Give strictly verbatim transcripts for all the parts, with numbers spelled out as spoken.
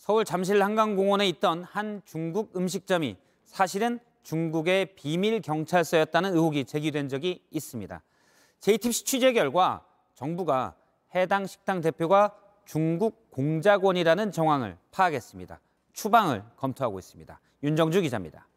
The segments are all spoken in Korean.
서울 잠실 한강공원에 있던 한 중국 음식점이 사실은 중국의 비밀 경찰서였다는 의혹이 제기된 적이 있습니다. 제이티비씨 취재 결과 정부가 해당 식당 대표가 중국 공작원이라는 정황을 파악했습니다. 추방을 검토하고 있습니다. 윤정주 기자입니다.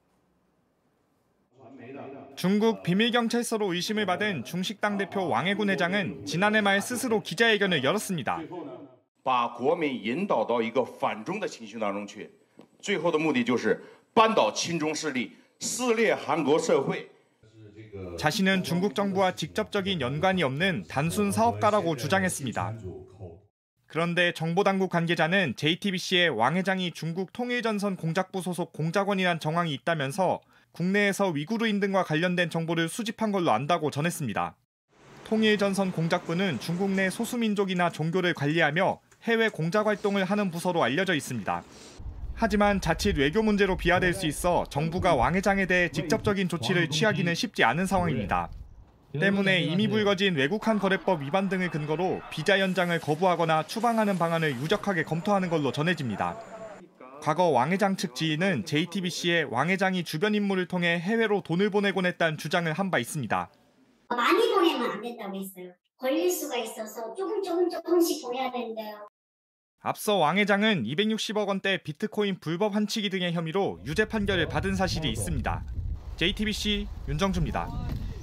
중국 비밀경찰서로 의심을 받은 중식당 대표 왕해군 회장은 지난해 말 스스로 기자회견을 열었습니다. 把国民引导到一个反中的情绪当中去，最后的目的就是扳倒亲中势力，撕裂韩国社会。 자신은 중국 정부와 직접적인 연관이 없는 단순 사업가라고 주장했습니다. 그런데 정보당국 관계자는 제이티비씨에 왕 회장이 중국 통일전선 공작부 소속 공작원이란 정황이 있다면서 국내에서 위구르인 등과 관련된 정보를 수집한 걸로 안다고 전했습니다. 통일전선 공작부는 중국 내 소수민족이나 종교를 관리하며 해외 공작 활동을 하는 부서로 알려져 있습니다. 하지만 자칫 외교 문제로 비화될 수 있어 정부가 왕 회장에 대해 직접적인 조치를 취하기는 쉽지 않은 상황입니다. 때문에 이미 불거진 외국한 거래법 위반 등을 근거로 비자 연장을 거부하거나 추방하는 방안을 유력하게 검토하는 걸로 전해집니다. 과거 왕 회장 측 지인은 제이티비씨에 왕 회장이 주변 인물을 통해 해외로 돈을 보내곤 했다는 주장을 한 바 있습니다. 많이 보내면 안 된다고 했어요. 걸릴 수가 있어서 조금 조금 조금씩 보내야 된대요. 앞서 왕 회장은 이백육십억 원대 비트코인 불법 환치기 등의 혐의로 유죄 판결을 받은 사실이 있습니다. 제이티비씨 윤정주입니다.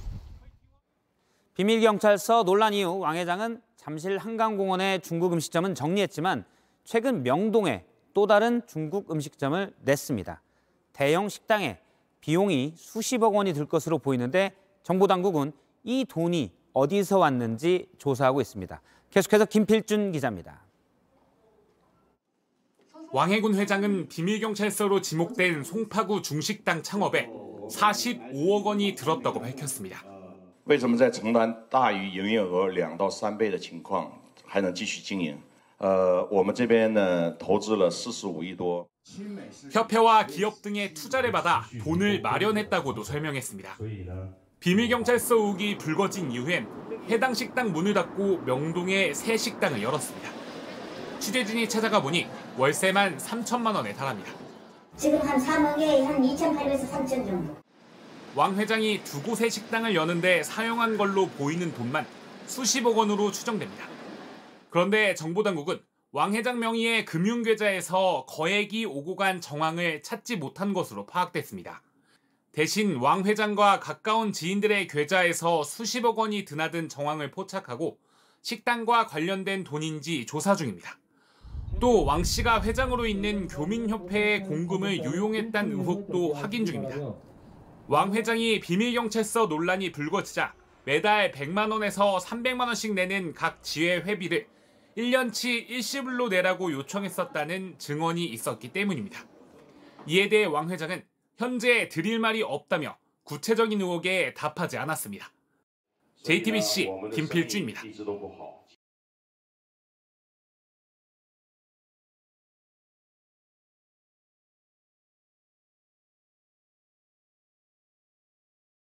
비밀경찰서 논란 이후 왕 회장은 잠실 한강공원의 중국 음식점은 정리했지만 최근 명동에 또 다른 중국 음식점을 냈습니다. 대형 식당에 비용이 수십억 원이 들 것으로 보이는데 정보당국은 이 돈이 어디서 왔는지 조사하고 있습니다. 계속해서 김필준 기자입니다. 왕해군 회장은 비밀경찰서로 지목된 송파구 중식당 창업에 사십오억 원이 들었다고 밝혔습니다. 为什么在承担大于营业额两到三倍的情况还能继续经营？呃，我们这边呢投资了四十五亿多。 협회와 기업 등의 투자를 받아 돈을 마련했다고도 설명했습니다. 비밀경찰서 의혹이 불거진 이후엔 해당 식당 문을 닫고 명동에 새 식당을 열었습니다. 취재진이 찾아가 보니 월세만 삼천만 원에 달합니다. 지금 한 삼억에 한 이천팔백에서 삼천 정도. 왕 회장이 두 곳의 식당을 여는데 사용한 걸로 보이는 돈만 수십억 원으로 추정됩니다. 그런데 정보당국은 왕 회장 명의의 금융계좌에서 거액이 오고 간 정황을 찾지 못한 것으로 파악됐습니다. 대신 왕 회장과 가까운 지인들의 계좌에서 수십억 원이 드나든 정황을 포착하고 식당과 관련된 돈인지 조사 중입니다. 또 왕 씨가 회장으로 있는 교민협회의 공금을 유용했다는 의혹도 확인 중입니다. 왕 회장이 비밀경찰서 논란이 불거지자 매달 백만 원에서 삼백만 원씩 내는 각 지회 회비를 일 년치 일시불로 내라고 요청했었다는 증언이 있었기 때문입니다. 이에 대해 왕 회장은 현재 드릴 말이 없다며 구체적인 의혹에 답하지 않았습니다. 제이티비씨 김필준입니다.